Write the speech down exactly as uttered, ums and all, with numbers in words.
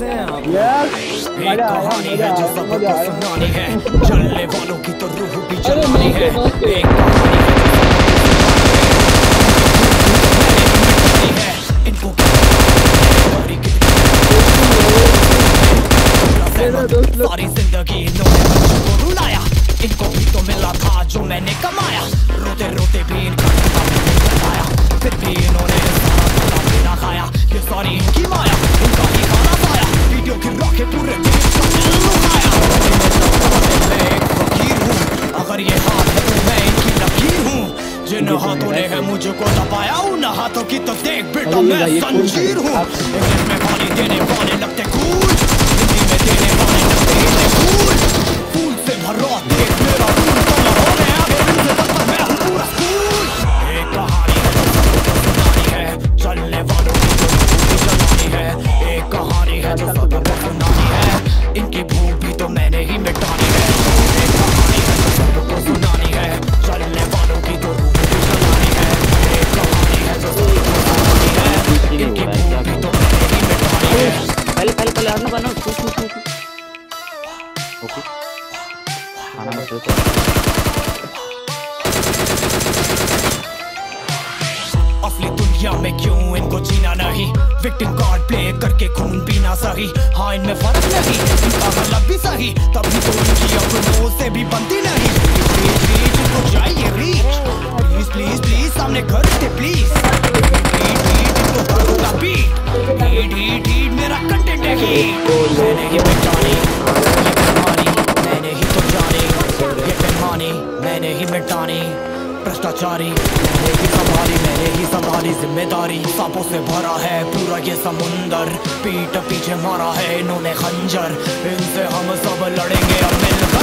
कैसे हैं आप? एक कहानी है जो सबको सुनानी है, चलने वालों की तो रूह भी जलानी है। एक कहानी है इनको सारी जिंदगी इन्होंने बच्चों को रुलाया, इनको भी तो मिला था जो मैंने कमाया। रोते रोते भी इनका लगाया, फिर भी इन्होंने सारा खाना पीना खाया। ये सारी इनकी माया, इनका ही खाना पाया। वीडियो गिरा के पूरे देश का दिल लुभाया। मैं एक फकीर हूँ, अगर ये हाथ है तो मैं इनकी लकीर हूँ। जिन हाथों ने है मुझको दबाया, उन हाथों की तो देख बेटा मैं जंजीर हूँ। इंग्लिश में गाली देने वाले लगते कूल, हिंदी में देने वाले लगते इतने कूल। फूल से भरा देख मेरा रूल, तो मैं हो गया आगे तुमसे बदतर मैं हूँ पूरा स्कूल। एक कहानी है जो सबको सुनानी है, चलने वालों की जो रूह भी जलानी है। एक कहानी है जो सबको सुनानी है, इनकी भूख भी तो मैंने ही मिटानी है। एक कहानी है जो सबको सुनानी है, चलने वालों की तो रूह भी जलानी है। एक कहानी है जो सबको सुनानी है, इनकी भूख भी तो मैंने ही मिटानी है। पहले पहले पहले आना बना तू तू तू ओके खाना मत दो। असली दुनिया में क्यों इनको जीना नहीं, विक्टिम कार्ड प्ले करके खून पीना सही। हाँ इनमें फर्क नहीं, इनका मतलब भी सही, तभी तो इनकी अपनों से भी बनती नहीं। रीच रीच इनको चाहिए रीच, प्लीज प्लीज प्लीज सामने कर दे प्लीज। हीट हीट इनको करूँगा बीट, हीट हीट हीट मेरा कंटेंट है हीट। मैंने ही मिटानी ये कहानी, मैंने ही तो जानी ये बेईमानी, मैंने ही मिटानी भ्रष्टाचारी। मैंने ही संभाली मैंने ही संभाली जिम्मेदारी। सांपों से भरा है पूरा ये समुंदर, पीठ पीछे मारा है इन्होंने खंजर। इनसे हम सब लड़ेंगे अब मिलकर।